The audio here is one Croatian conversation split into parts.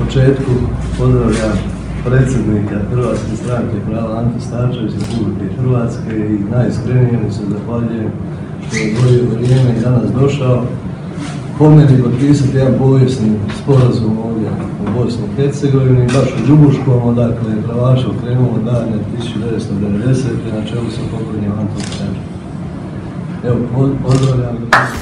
početku pozdravljam predsjednika Hrvatske stranke prava Ante Starčevića Republike Hrvatske i najiskrenije mu se zahvaljujem što je odvojio vrijeme i danas došao po meni potpisati jedan povijesni sporazum ovdje u Bosni i Hercegovini, baš u Ljubuškom, odakle je pravaša krenulo davne 1990. na čelu sa pokojnim Antom Starčevićem. Evo, pozdravljam.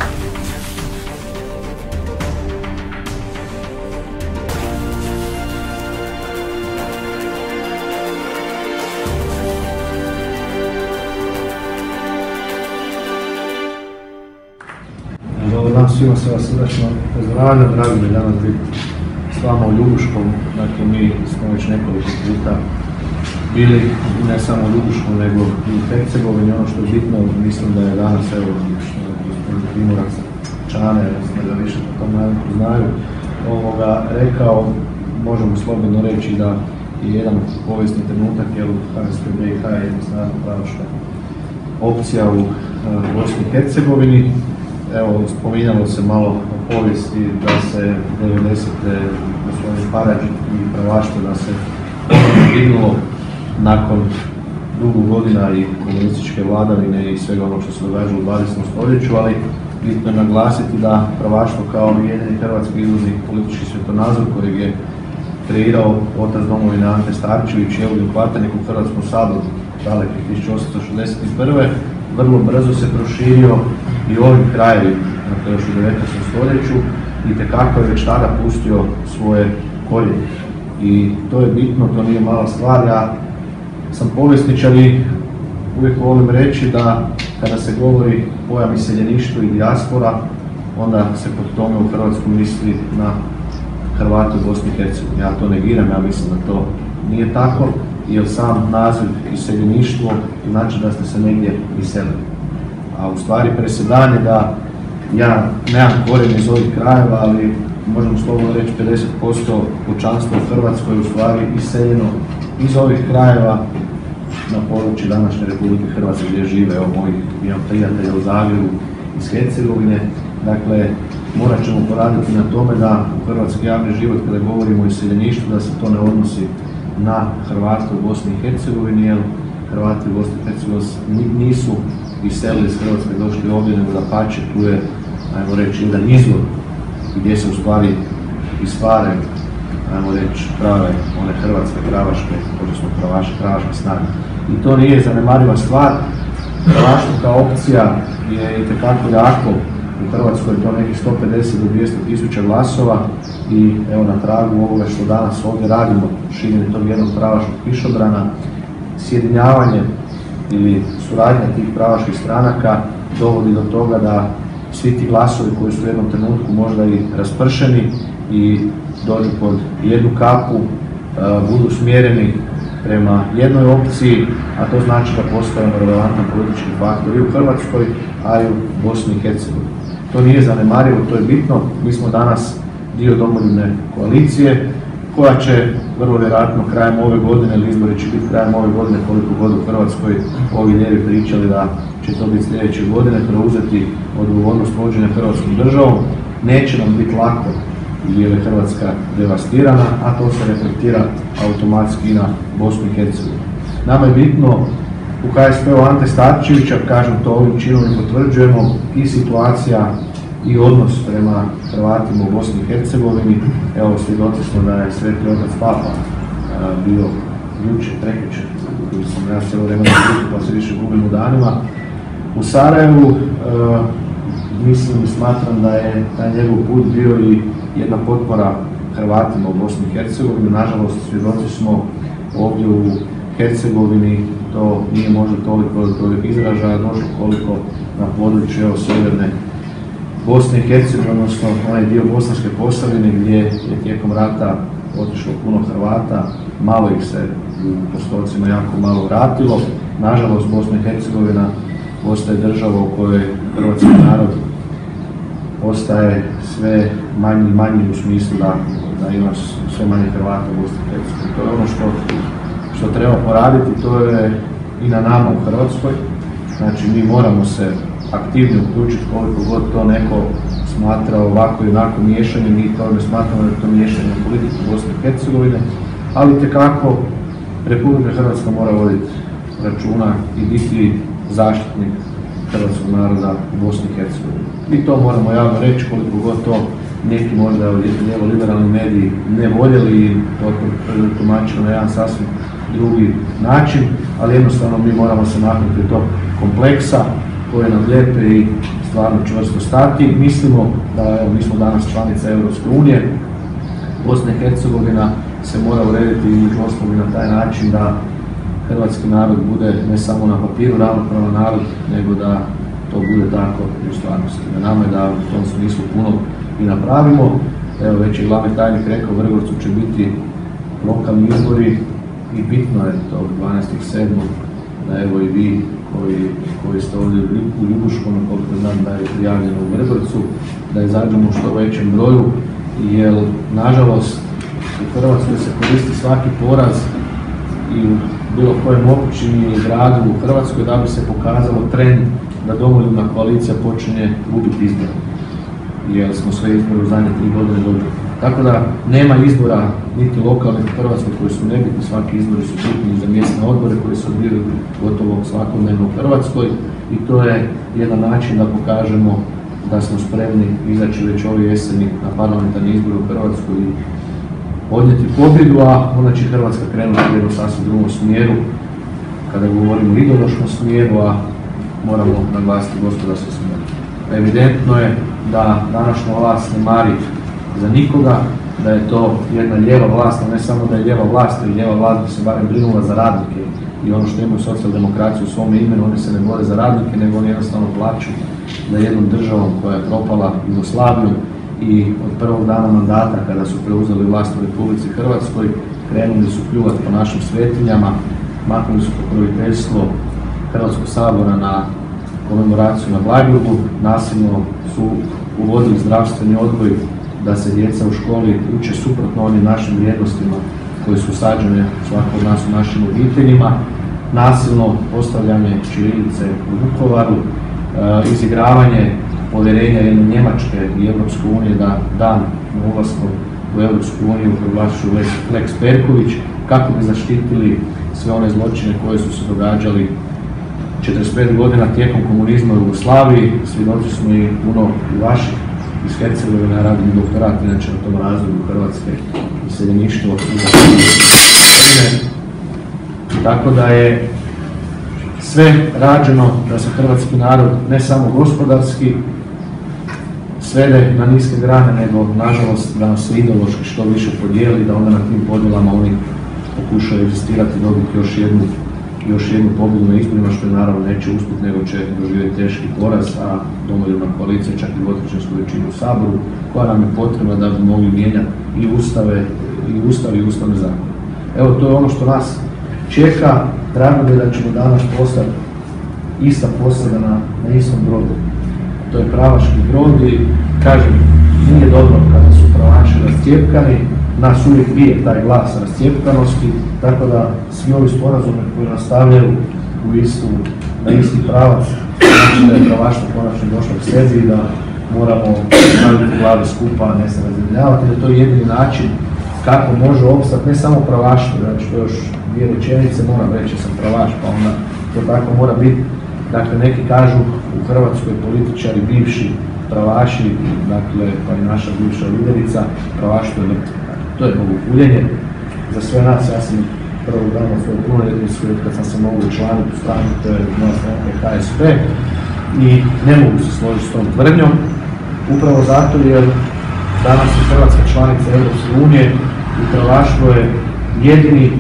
Dobar dan svima, se vas srdačno pozdravljam, drago mi je danas biti s vama u Ljubuškom. Dakle, mi smo već nekoliko puta bili ne samo u Ljubuškom, nego i u Hercegovini. Ono što je bitno, mislim da je danas, evo, gospodin Primorac Čane, da više po tom znaju, rekao, možemo slobodno reći da je jedan povijesni trenutak, jer HSP BiH je jedna snažna pravaška opcija u Bosni i Hercegovini. Evo, spominjalo se malo o povijesti da se 90. gospodin Paradžik i pravaštvo da se dignulo nakon dugo godina i komunističke vladavine i svega ono što se događalo u 20. stoljeću, ali bitno je naglasiti da pravaštvo kao jedini hrvatski izvorni politički svjetonazor kojeg je kreirao otac domovine Ante Starčević i Eugen Kvaternik u Hrvatskom saboru daleke 1861. vrlo brzo se proširio i u ovim krajevima, dakle još u 19. stoljeću, i tekako je već tada pustio svoje korijene. I to je bitno, to nije mala stvar. Ja sam povjesničar i uvijek volim reći da kada se govori pojam iseljeništvo i dijaspora, onda se pod tome u Hrvatskoj misli na Hrvate u Bosni i Hercegovini. Ja to negiram, ja mislim da to nije tako, jer sam naziv iseljeništvo znači da ste se negdje iselili. A u stvari presedan je da ja nemam korijen iz ovih krajeva, ali možemo slobodno reći 50% pučanstva u Hrvatskoj je u stvari iseljeno iz ovih krajeva na području današnje Republike Hrvatske gdje žive. Evo, imam prijatelja u Zagrebu iz Hercegovine. Dakle, morat ćemo poraditi na tome da u hrvatski javni život, kada govorimo o iseljeništvu, da se to ne odnosi na Hrvate u Bosni i Hercegovini, jer Hrvati u Bosni i Hercegovini nisu iselili iz Hrvatske, došli ovdje, nego dapače, tu je, ajmo reći, jedan izvor gdje se u stvari istvare, ajmo reći, prave, one hrvatske pravaške, odnosno pravaške snage. I to nije zanemariva stvar. Pravaštvo kao opcija je itekako jako u Hrvatskoj, to nekih 150 do 200 tisuća glasova, i evo, na tragu ovoga što danas ovdje radimo, širenje tog jednog pravaškog kišobrana, sjedinjavanje ili suradnja tih pravaških stranaka dovodi do toga da svi ti glasovi koji su u jednom trenutku možda i raspršeni i dođu pod jednu kapu, budu smjereni prema jednoj opciji, a to znači da postajemo relevantan politički faktor i u Hrvatskoj, a i u Bosni i Hercegovini. To nije zanemarivo, to je bitno. Mi smo danas dio domoljubne koalicije koja će vrlo vjerojatno krajem ove godine, ili izbori će biti krajem ove godine, koliko god u Hrvatskoj ovi lijevi pričali da će to biti sljedeće godine, preuzeti odgovornost vođenja Hrvatskom državom. Neće nam biti lako jer je Hrvatska devastirana, a to se reflektira automatski i na Bosnu i Hercegovinu. Nama je bitno u HSP-u Ante Starčevića, kažem to ovim činom i potvrđujemo, i situacija i odnos prema Hrvatima u Bosni i Hercegovini. Evo, svjedoci smo da je Sveti otac Papa bio jučer, prekjučer, koji sam ja cijelo vrijeme pa se više gubim u danima, u Sarajevu. Mislim i smatram da je taj njegov put bio i jedna potpora Hrvatima u Bosni i Hercegovini. Nažalost, svjedoci smo ovdje u Hercegovini, to nije možda toliko do izražaja došlo koliko na području sjeverne Bosne i Hercegovine, odnosno onaj dio Bosanske Posavine gdje je tijekom rata otišlo puno Hrvata, malo ih se u postocima jako malo vratilo. Nažalost, Bosna i Hercegovina postaje država u kojoj hrvatski narod postaje sve manji i manji u smislu da ima sve manje Hrvata u Bosni i Hercegovini. To je ono što treba poraditi, to je i na nama u Hrvatskoj. Znači, mi moramo se aktivno uključiti koliko god to neko smatrao ovako i onako miješanje, mi to ne smatramo da je to miješanje u politiku Bosne i Hercegovine, ali itekako Republika Hrvatska mora voditi računa i biti zaštitnik hrvatskog naroda u Bosni i Hercegovini. I to moramo javno reći, koliko god to neki možda lijevo-liberalni mediji ne voljeli i to tumačili na jedan sasvim drugi način, ali jednostavno mi moramo se maknuti tog kompleksa koje nam lijepe i stvarno čvrsto stati. Mislimo da, evo, mi smo danas članica Europske unije, Bosna i Hercegovina se mora urediti između ostalog na taj način da hrvatski narod bude ne samo na papiru ravnopravan narod, nego da to bude tako i u stvarnosti. Na nama je da u tom smislu puno i napravimo. Evo, već je glavni tajnik rekao, u Vrgorcu će biti lokalni izbori i bitno je to 12.7. da evo i vi koji ste ovdje u Ljubuškom, koliko znam da je prijavljeno u Vrgorcu, da izađemo u što većem broju, jer nažalost u Hrvatskoj se koristi svaki poraz i u bilo kojem općini ili gradu u Hrvatskoj da bi se pokazalo trend da domoljubna koalicija počinje gubiti izbore, jer smo sve izbore u zadnje 3 godine dobili. Tako da nema izbora niti lokalnih u Hrvatskoj koji su nebitni, svaki izbori su bitni za mjesne odbore koji se odvijaju gotovo svakodnevno u Hrvatskoj i to je jedan način da pokažemo da smo spremni izaći već ove jeseni na parlamentarni izbor u Hrvatskoj i odnijeti pobjedu, a onda će Hrvatska krenuti u jednom sasvim drugom smjeru, kada govorimo o ideološkom smjeru, a moramo naglasiti gospodarski smjer. Evidentno je da današnja vlast ne mari za nikoga, da je to jedna lijeva vlast, a ne samo da je lijeva vlast, jer lijeva vlast bi se barem brinula za radnike i ono što imaju socijaldemokraciju u svome imenu, oni se ne bore za radnike, nego oni jednostavno plaću za jednom državom koja je propala Jugoslavijom i od prvog dana mandata kada su preuzeli vlast u Republici Hrvatskoj krenuli su pljuvati po našim svetinjama, maknuli su pokroviteljstvo Hrvatskog sabora na komemoraciju na Bleiburgu, nasilno su uvodili zdravstveni odgoj da se djeca u školi uče suprotno onim našim vrijednostima koje su sađene svako od nas u našim obiteljima, nasilno postavljanje ćirilice u Vukovaru, izigravanje povjerenja jedne Njemačke i Europske unije da dan na ulasku u Europsku uniju proglašuju Lex Perković, kako bi zaštitili sve one zločine koje su se događali 45 godina tijekom komunizma u Jugoslaviji. Svjedoci smo i puno i vaših iz Hercegovine, radim doktorat inače na tom razvoju Hrvatske iseljeništvo. Tako da je sve rađeno da se hrvatski narod ne samo gospodarski svede na niske grane, nego nažalost da nas se ideološki što više podijeli, da onda na tim podjelama oni pokušaju egzistirati i dobiti još jednu pobjedu na izborima, što je naravno neće uspjeti, nego će doživjeti teški poraz, a domoljubna koalicija čak i dvotrećinsku većinu u Saboru, koja nam je potrebna da bi mogli mijenjati i Ustav i ustavne zakone. Evo, to je ono što nas čeka. Drago mi je da ćemo danas postati ista posada na istom brodu. To je pravaški brod i, kažem, nije dobro kada su pravaši rascijepkani, nas uvijek bije taj glas rascijepkanosti, tako da svi ovi sporazumi koji nastavljaju na isti pravac, znači da je pravaštvo konačno došlo k sebi i da moramo staviti glavi skupa, a ne se razjedinjavati, da to je jedini način kako može opstati ne samo pravaštvo, znači to još 2 rečenice, moram reći sam pravaš, pa onda to tako mora biti. Dakle, neki kažu u Hrvatskoj političari, bivši pravaši, dakle, pa i naša bivša liderica, pravaštvo je mrtvo. To je bogopuljenje. Za sve nas, ja sam prvog dana svoje punoljetnicu, kad sam se mogu učlaniti u stranku, to je moja stranka HSP, i ne mogu se složiti s tom tvrdnjom, upravo zato jer danas je Hrvatska članica Europske unije i pravaštvo je jedini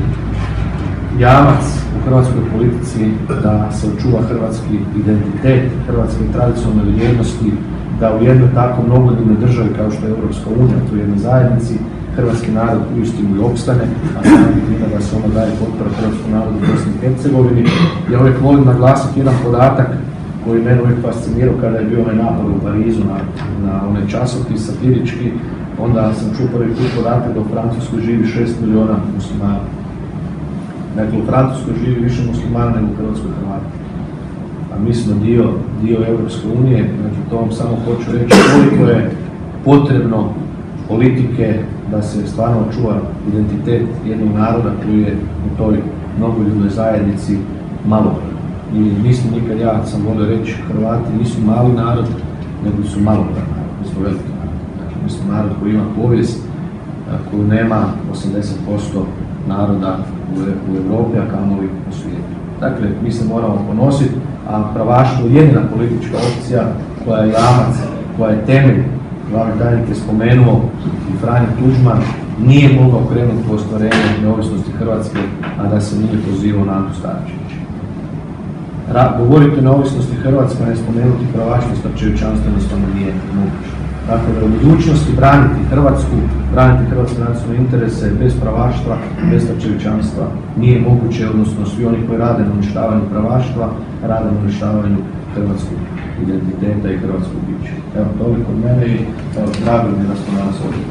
jamac u hrvatskoj politici da se očuva hrvatski identitet, hrvatske tradicionalne vrijednosti, da u jednoj tako mnogoljudnoj državi kao što je Europska unija, u jednoj zajednici, hrvatski narod uistinu i opstane, a samim time da se onda daje potpora hrvatskom narodu u Bosni i Hercegovini. Ja uvijek volim naglasiti jedan podatak koji mene uvijek fascinirao kada je bio onaj napad u Parizu na onaj časopis satirički, onda sam čuo prvi put podatak da u Francuskoj živi 6 milijuna muslimana. Dakle, u Francuskoj živi više muslimana nego u Hrvatskoj Hrvata. a mi smo dio Europske unije, znači to vam samo hoću reći koliko je potrebno politike da se stvarno očuva identitet jednog naroda koji je u toj mnogoljudnoj zajednici malo. I nismo nikad, ja sam volio reći, Hrvati nisu mali narod, nego su malobran narod, mi smo veliki narod. Dakle, mi smo narod koji ima povijest, koju nema 80% naroda u Europi, a kamoli u svijetu. Dakle, mi se moramo ponositi, a pravaštvo je jedina politička opcija koja je jamac, koja je temelj. Glavni tajnik je spomenuo i Franjo Tuđman nije mogao krenuti po ostvarenju neovisnosti Hrvatske, a da se nije pozivao na Antu Starčevića. Govoriti o neovisnosti Hrvatske, ne spomenuti pravaštvo starčevićanstva jednostavno nije moguće. Tako da u budućnosti braniti Hrvatsku, braniti hrvatske nacionalne interese bez pravaštva, bez starčevićanstva nije moguće, odnosno svi oni koji rade na uništavanju pravaštva, rade na uništavanju hrvatskog identiteta i hrvatskog bića. Evo, toliko od mene i drago mi je da smo danas ovdje.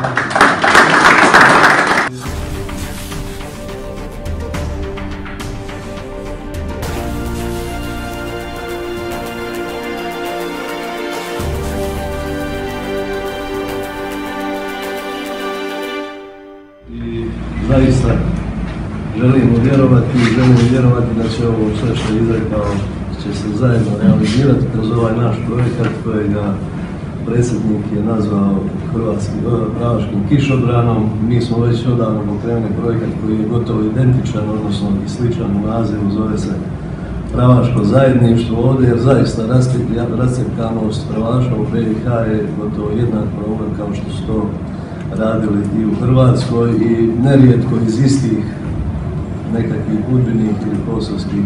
Zaista želimo vjerovati da će ovo sve što je izrekao će se zajedno realizirati kroz ovaj naš projekat kojega predsjednik je nazvao pravaškim kišobranom. Mi smo već odavno pokrenuli projekat koji je gotovo identičan, odnosno i sličan u nazivu, zove se Pravaško zajedništvo ovdje, jer zaista rascjepkanost pravaša u BiH je gotovo jednak problem kao što su to radili i u Hrvatskoj i nerijetko iz istih nekakvih udbinih ili kosovskih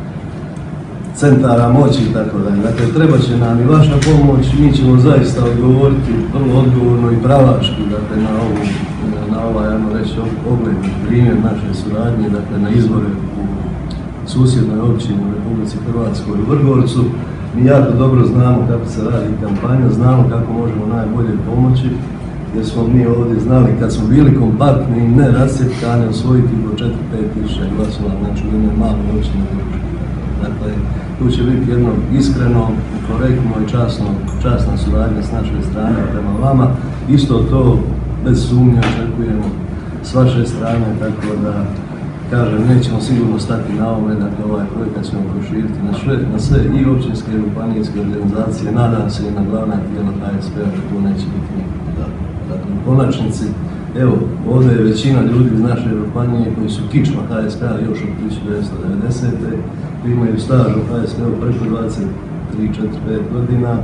centara moći i tako dalje. Dakle, treba će nam i vaša pomoć, mi ćemo zaista odgovoriti vrlo odgovorno i pravaški, dakle, na ovaj, ajmo reći, ogledni primjer naše suradnje, dakle, na izbore u susjednoj općini u Republici Hrvatskoj u Vrgorcu. Mi jako dobro znamo kako se radi kampanja, znamo kako možemo najbolje pomoći, jer smo mi ovdje znali kad smo bili kompaktni i ne rascjepkani osvojiti po 4-5 tisuća glasova, znači u jednoj maloj općini. Dakle, tu će biti jedno iskreno, korektno i časna suradnja s naše strane prema vama. Isto to bez sumnje očekujemo s vaše strane, tako da kažem, nećemo sigurno stati na ovome, dakle ovaj projekat ćemo proširiti na sve i općinske i županijske organizacije, nadam se i na glavna tijela HSP-a da to neće biti nikako. Dakle, u konačnici, evo, ovdje je većina ljudi iz naše županije koji su kičma HSP-a još od 1990. imaju staž u HSP-u preko 23-45 godina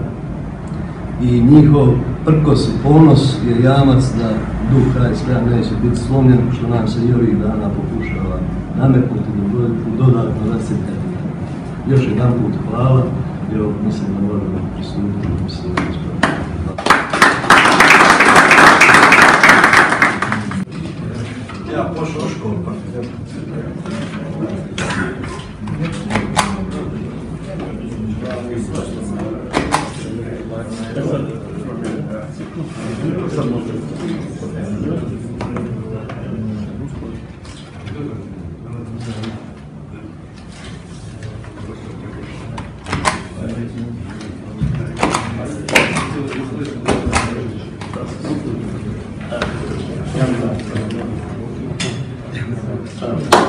i njihov prkos i ponos je jamac da duh HSP-a neće biti slomljen, što nam se i ovih dana pokušava nametnuti do dodatno rascjepkati. Još jedan put hvala, evo, mislim da možemo pristupiti u se Ja pošao u školu, pa. Hvala.